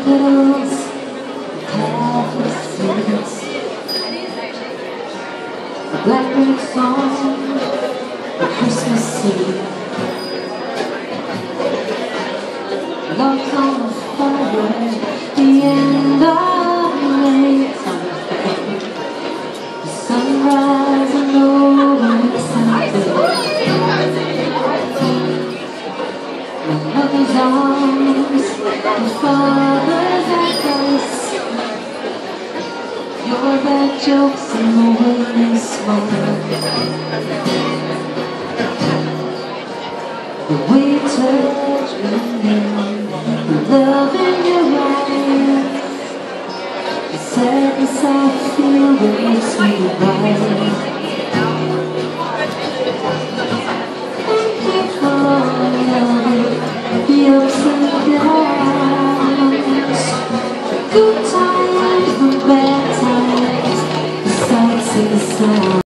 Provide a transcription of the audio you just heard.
fiddles, Catholic streets, a blackbird song, a Christmas Eve. Love's on the fire, the end of the night. The sunrise and over Sunday. My mother's arms, my father's advice. Your bad jokes and the way you smile. The way you touch me, the love in your eyes, the sadness I feel makes me right. Thank you for all the ups and downs, good times, the bad times, the sights and the sounds.